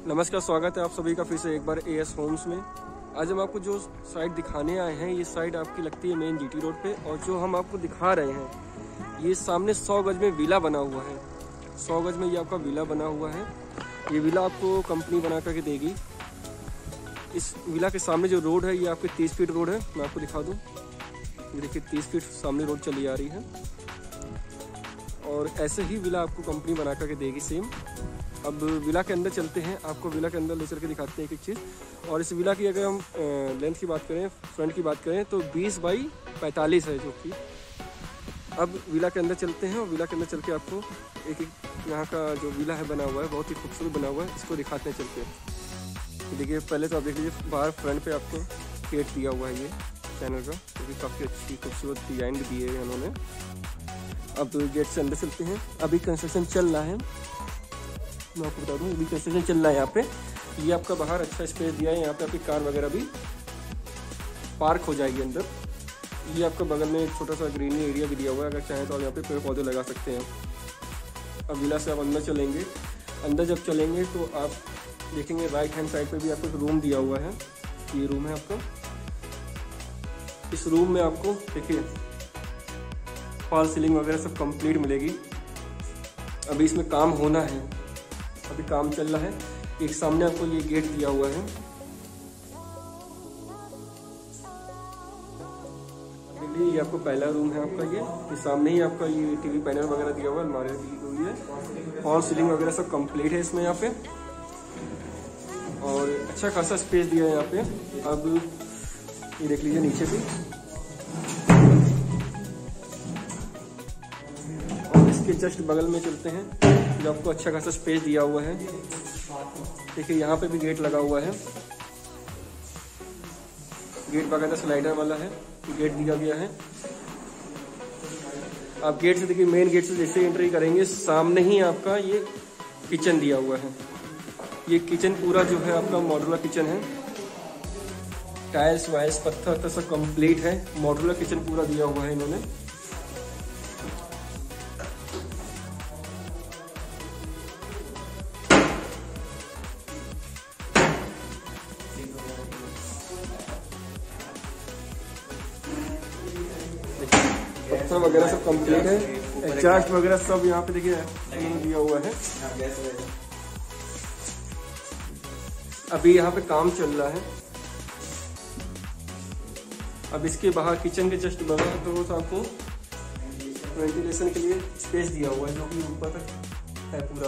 नमस्कार, स्वागत है आप सभी का फिर से एक बार एएस होम्स में। आज हम आपको जो साइट दिखाने आए हैं, ये साइट आपकी लगती है मेन जीटी रोड पे। और जो हम आपको दिखा रहे हैं, ये सामने 100 गज में विला बना हुआ है। 100 गज में ये आपका विला बना हुआ है। ये विला आपको कंपनी बना करके देगी। इस विला के सामने जो रोड है, ये आपकी 30 फीट रोड है। मैं आपको दिखा दूँ, ये देखिए 30 फीट सामने रोड चली आ रही है। और ऐसे ही विला आपको कंपनी बना करके देगी सेम। अब विला के अंदर चलते हैं, आपको विला के अंदर ले चल के दिखाते हैं एक एक चीज़। और इस विला की अगर हम लेंथ की बात करें, फ्रंट की बात करें, तो 20 बाई 45 है जो कि। अब विला के अंदर चलते हैं और विला के अंदर चल के आपको एक एक यहाँ का जो विला है बना हुआ है, बहुत ही खूबसूरत बना हुआ है, इसको दिखाते हैं चल के। देखिए पहले तो आप देख लीजिए, बाहर फ्रंट पे आपको गेट दिया हुआ है ये चैनल का, जो कि काफ़ी अच्छी खूबसूरत डिजाइन भी दी है उन्होंने। अब गेट से अंदर चलते हैं। अभी कंस्ट्रक्शन चल रहा है, मैं आपको बता दूँ, अभी कंस्ट्रक्शन चल रहा है यहाँ पे। ये आपका बाहर अच्छा स्पेस दिया है, यहाँ पे आपकी कार वगैरह भी पार्क हो जाएगी अंदर। ये आपका बगल में एक छोटा सा ग्रीनरी एरिया भी दिया हुआ है, अगर चाहें तो आप यहाँ पे पेड़ पौधे लगा सकते हैं। अब विला से आप अंदर चलेंगे। अंदर जब चलेंगे तो आप देखेंगे राइट हैंड साइड पे भी आपको एक रूम दिया हुआ है। ये रूम है आपका। इस रूम में आपको देखिए फॉल सीलिंग वगैरह सब कंप्लीट मिलेगी। अभी इसमें काम होना है, अभी काम चल रहा है। एक सामने आपको ये गेट दिया हुआ है, ये आपको पहला रूम है आपका। ये सामने ही आपका ये टीवी पैनल वगैरह दिया हुआ है, अलमारी दी हुई है, फॉल सीलिंग वगैरह सब कंप्लीट है इसमें यहाँ पे। और अच्छा खासा स्पेस दिया है यहाँ पे। अब ये देख लीजिए नीचे भी, और इसके जस्ट बगल में चलते हैं, जो आपको अच्छा खासा स्पेस दिया हुआ है। देखिए यहाँ पे भी गेट लगा हुआ है, गेट बाकायदा स्लाइडर वाला है, गेट दिया गया है। आप गेट से देखिए, मेन गेट से जैसे एंट्री करेंगे, सामने ही आपका ये किचन दिया हुआ है। ये किचन पूरा जो है आपका मॉड्यूलर किचन है, टाइल्स वाइल्स पत्थर सब कंप्लीट है। मॉड्यूलर किचन पूरा दिया हुआ है इन्होंने। पत्थर वगैरह सब कंप्लीट है, एग्जॉस्ट वगैरह सब यहाँ पे देखिए दिया हुआ है। अभी यहाँ पे काम चल रहा है। अब इसके बाहर किचन के जस्ट बगल तो आपको वेंटिलेशन के लिए स्पेस दिया हुआ है, जो कि ऊपर तक है पूरा।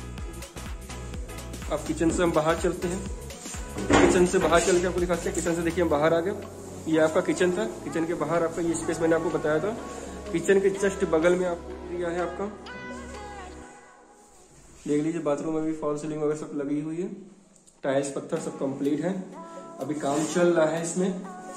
अब किचन से हम बाहर चलते हैं। किचन से बाहर चल के आपको दिखाते हैं। किचन से देखिए हम बाहर आ गए। ये आपका किचन था। किचन के बाहर आपका ये स्पेस मैंने आपको बताया था। किचन के जस्ट बगल में आपको दिया है आपका, देख लीजिए बाथरूम में भी फॉल सीलिंग वगैरह सब लगी हुई है, टाइल्स पत्थर सब कंप्लीट है। अभी काम चल रहा है इसमें।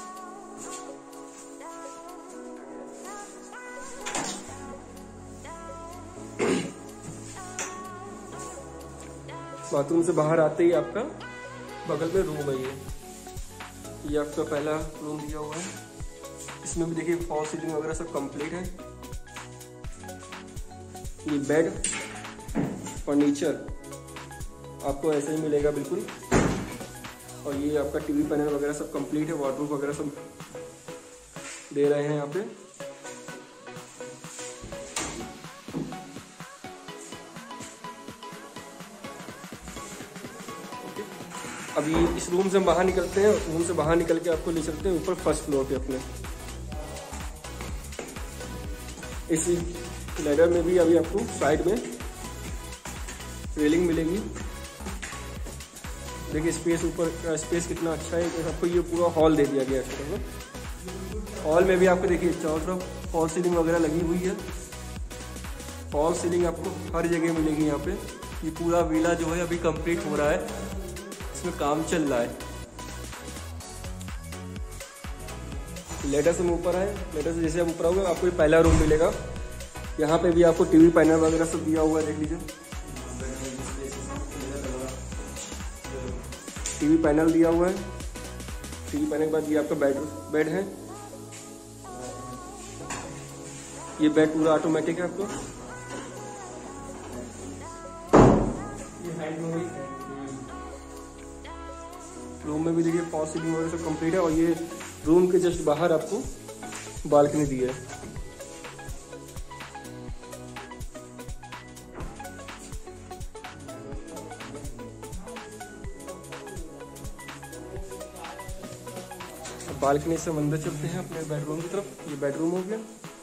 बाथरूम से बाहर आते ही आपका बगल में रूम है। ये आपका पहला रूम दिया हुआ है। इसमें भी देखिए फॉल सीलिंग वगैरह सब कंप्लीट है। ये बेड फर्नीचर आपको ऐसे ही मिलेगा बिल्कुल। और ये आपका टीवी पैनल वगैरह सब कंप्लीट है, वार्डरोब वगैरह सब दे रहे हैं यहाँ पे। अभी इस रूम से हम बाहर निकलते हैं। रूम से बाहर निकल के आपको ले चलते हैं ऊपर फर्स्ट फ्लोर पे अपने। इस लैडर में भी अभी आपको साइड में रेलिंग मिलेगी। देखिए स्पेस, ऊपर का स्पेस कितना अच्छा है। तो आपको ये पूरा हॉल दे दिया गया है। हॉल में भी आपको देखिए चारों तरफ फॉल सीलिंग वगैरह लगी हुई है। फॉल सीलिंग आपको हर जगह मिलेगी यहाँ पे। ये पूरा विला जो है अभी कंप्लीट हो रहा है, इसमें काम चल रहा है। लेटर से हम ऊपर आए। लेटर से जैसे हम ऊपर आओगे आपको ये पहला रूम मिलेगा। यहाँ पे भी आपको टीवी पैनल वगैरह सब दिया हुआ है, देख लीजिए टीवी पैनल दिया हुआ है। टीवी पैनल के बाद ये आपका बेड है। ये बेड पूरा ऑटोमेटिक है आपको। रूम में भी देखिए फॉल सीलिंग वगैरह सब कंप्लीट है। और ये रूम के जस्ट बाहर आपको बालकनी दी है। बालकनी से अंदर चलते हैं अपने बेडरूम की तरफ। ये बेडरूम हो गया।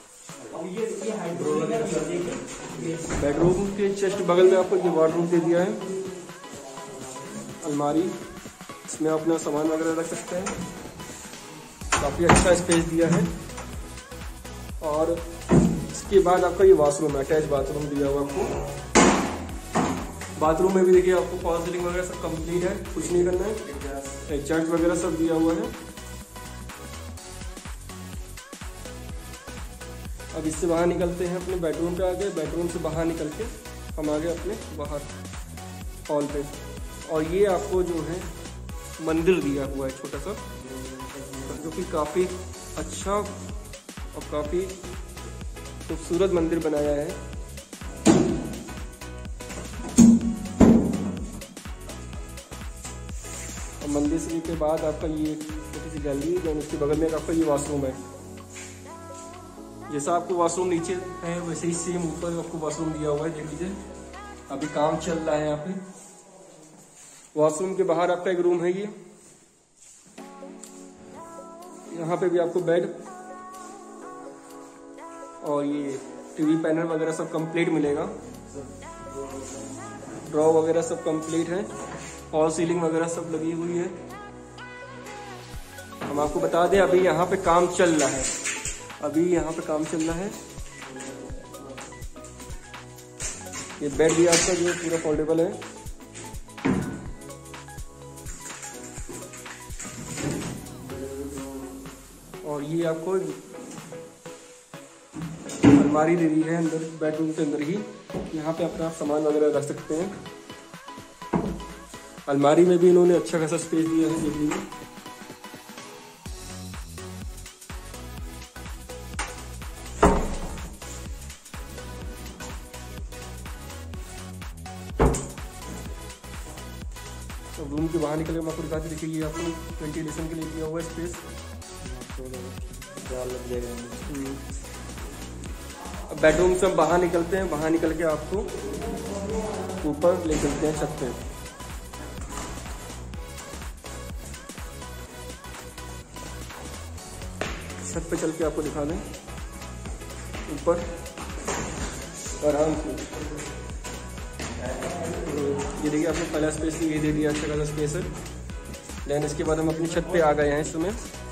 बेडरूम के जस्ट बगल में आपको ये वार्डरूम दे दिया है, अलमारी, इसमें अपना सामान वगैरह रख सकते हैं। काफ़ी अच्छा स्पेस दिया है। और इसके बाद आपका ये वॉशरूम है, अटैच बाथरूम दिया हुआ आपको। बाथरूम में भी देखिए आपको फॉल सीलिंग वगैरह सब कंप्लीट है, कुछ नहीं करना है। एग्जॉस्ट वगैरह सब दिया हुआ है। अब इससे बाहर निकलते हैं अपने बेडरूम पे। आ गए बेडरूम से बाहर निकल के हम आ गए अपने बाहर हॉल पे। और ये आपको जो है मंदिर दिया हुआ है छोटा सा, जो कि काफ़ी अच्छा और काफ़ी खूबसूरत मंदिर बनाया है। और मंदिर से के बाद आपका ये छोटी सी गैलरी है, उसके बगल में आपका ये वॉशरूम है। जैसा आपको वॉशरूम नीचे है वैसे ही सेम ऊपर आपको वॉशरूम दिया हुआ है। देख लीजिए अभी काम चल रहा है यहाँ पे। वॉशरूम के बाहर आपका एक रूम है ये। यहाँ पे भी आपको बेड और ये टीवी पैनल वगैरह सब कंप्लीट मिलेगा। ड्रॉ वगैरह सब कंप्लीट है। फॉल सीलिंग वगैरह सब लगी हुई है। हम आपको बता दें अभी यहाँ पे काम चल रहा है। अभी यहाँ पे काम चल रहा है। ये बेड भी आपका जो पूरा फोल्डेबल है। और ये आपको अलमारी दे दी है अंदर बेडरूम के अंदर ही। यहाँ पे अपना सामान वगैरह रख सकते हैं। अलमारी में भी इन्होंने अच्छा खासा स्पेस दिया है। देख लीजिए तो रूम के बाहर निकले मैं आपको दिखाते। देखिए ये आपको वेंटिलेशन के लिए दिया हुआ है स्पेस। अब बेडरूम से हम बाहर निकलते हैं। बाहर निकल के आपको ऊपर ले चलते हैं छत पे। छत पे चल के आपको दिखा दें ऊपर आराम से। ये देखिए आपने पहला स्पेस ये दे दिया, अच्छा खासा स्पेस है। लेकिन इसके बाद हम अपनी छत पे आ गए हैं। इसमें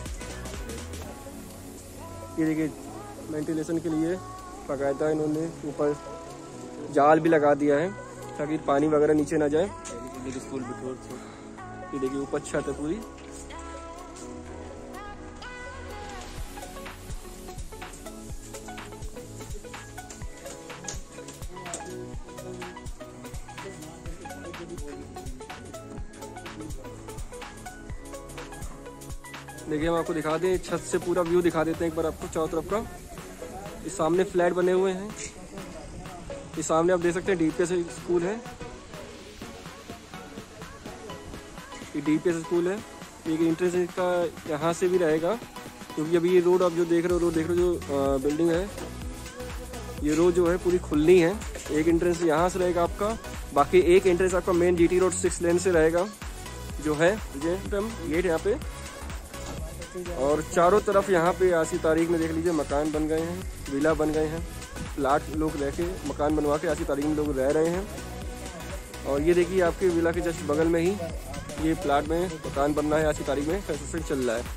ये देखिए वेंटिलेशन के लिए बाकायदा इन्होंने ऊपर जाल भी लगा दिया है ताकि पानी वगैरह नीचे ना जाए। ये देखिए ऊपर छत है पूरी। देखिए हम आपको दिखा दें छत से पूरा व्यू दिखा देते हैं एक बार आपको चारों तरफ का। इस सामने फ्लैट बने हुए हैं। इस सामने आप देख सकते हैं डीपीएस स्कूल है। ये डीपीएस स्कूल है। एक एंट्रेंस का यहाँ से भी रहेगा क्योंकि अभी ये रोड आप जो देख रहे हो जो बिल्डिंग है ये रोड जो है पूरी खुलनी है। एक एंट्रेंस यहाँ से रहेगा आपका, बाकी एक एंट्रेंस आपका मेन जीटी रोड 6 लेन से रहेगा जो है गेट यहाँ पे। और चारों तरफ यहाँ पे आज की तारीख में देख लीजिए मकान बन गए हैं, विला बन गए हैं, प्लाट लोग रह के मकान बनवा के आज की तारीख में लोग रह रहे हैं। और ये देखिए आपके विला के जस्ट बगल में ही ये प्लाट में मकान बनना है आज की तारीख में, कंस्ट्रक्शन चल रहा है।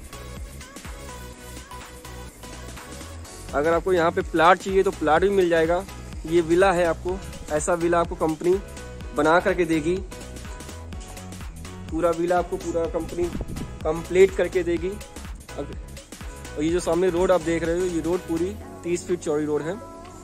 अगर आपको यहाँ पे प्लाट चाहिए तो प्लाट भी मिल जाएगा। ये विला है, आपको ऐसा विला आपको कंपनी बना करके देगी। पूरा विला आपको पूरा कंपनी कंप्लीट करके देगी। और ये जो सामने रोड आप देख रहे हो ये रोड पूरी 30 फीट चौड़ी रोड है।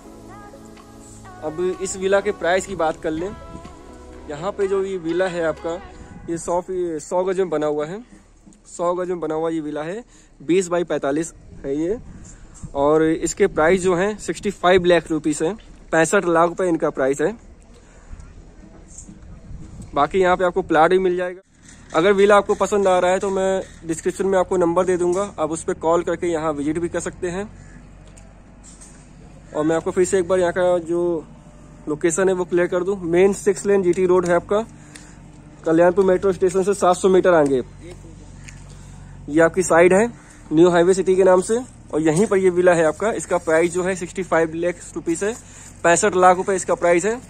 अब इस विला के प्राइस की बात कर लें। यहाँ पे जो ये विला है आपका ये 100 गज में बना हुआ है। 100 गज में बना हुआ ये विला है। 20 बाई 45 है ये। और इसके प्राइस जो हैं 65 लाख रुपीस है। 65 लाख रुपए इनका प्राइस है। बाकी यहाँ पे आपको प्लाट भी मिल जाएगा। अगर विला आपको पसंद आ रहा है तो मैं डिस्क्रिप्शन में आपको नंबर दे दूंगा, आप उस पर कॉल करके यहाँ विजिट भी कर सकते हैं। और मैं आपको फिर से एक बार यहाँ का जो लोकेशन है वो क्लियर कर दूं। मेन 6 लेन जीटी रोड है आपका, कल्याणपुर मेट्रो स्टेशन से 700 मीटर आगे। ये आपकी साइड है न्यू हाईवे सिटी के नाम से, और यहीं पर ये विला है आपका। इसका प्राइस जो है 65 लाख रुपीस है, 65 लाख रुपए इसका प्राइस है।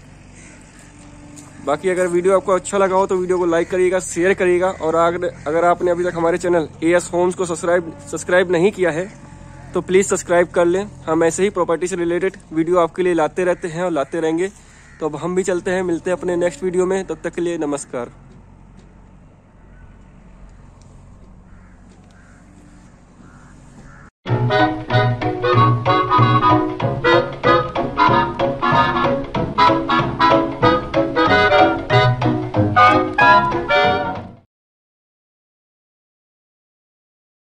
बाकी अगर वीडियो आपको अच्छा लगा हो तो वीडियो को लाइक करिएगा, शेयर करिएगा, और अगर आपने अभी तक हमारे चैनल एएस होम्स को सब्सक्राइब नहीं किया है तो प्लीज़ सब्सक्राइब कर लें। हम ऐसे ही प्रॉपर्टी से रिलेटेड वीडियो आपके लिए लाते रहते हैं और लाते रहेंगे। तो अब हम भी चलते हैं, मिलते हैं अपने नेक्स्ट वीडियो में। तब तक के लिए नमस्कार।